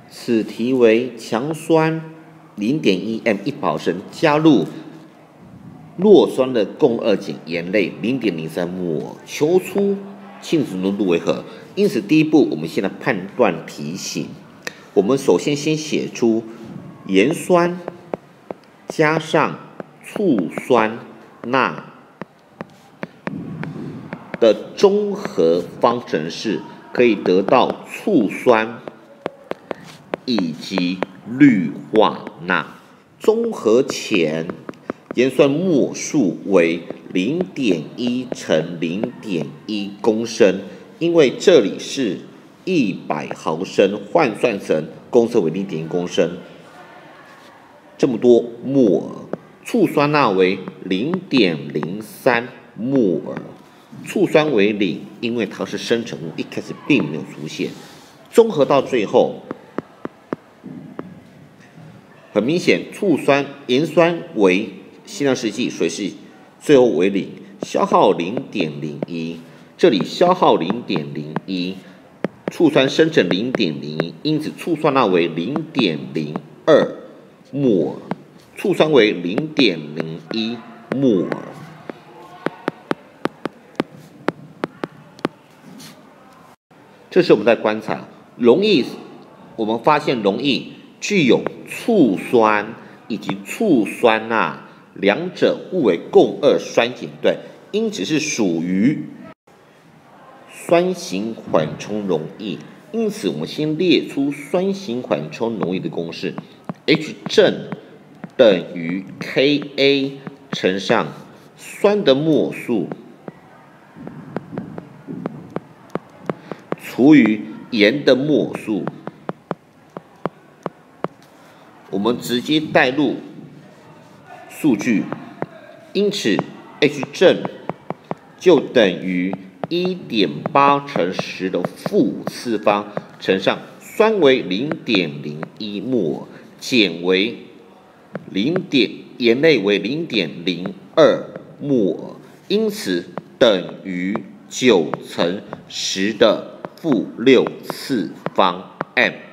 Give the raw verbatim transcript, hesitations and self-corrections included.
此题为强酸 零点一 m 一毫升加入弱酸的共二碱盐类 零点零三 摩尔，求出氢质浓度为何？因此，第一步我们先来判断题型。我们首先先写出盐酸加上醋酸钠的中和方程式，可以得到醋酸以及氯化钠。中和前，盐酸末数为 零点一 乘 零点一 公升，因为这里是一百毫升，换算成公升为 零点一 公升，这么多摩尔。醋酸钠为 零点零三 摩尔，醋酸为零，因为它是生成物，一开始并没有出现。综合到最后，很明显，醋酸盐酸为希量试剂，水是最后为零，消耗 零点零一，这里消耗 零点零一，醋酸生成 零点零一，因此醋酸钠为 零点零二 摩尔，醋酸为 零点零一 摩尔。这是我们在观察溶液，我们发现溶液具有醋酸以及醋酸钠两者互为共二酸碱对，因此是属于酸性缓冲溶液。因此，我们先列出酸性缓冲溶液的公式 ：H 正等于 Ka 乘上酸的末数除以盐的末数。我们直接代入数据，因此 H 正就等于 一点八 乘十的负五次方乘上酸为 零点零一 摩尔，碱为零点盐类为 零点零二 摩尔，因此等于九乘十的负六次方 m。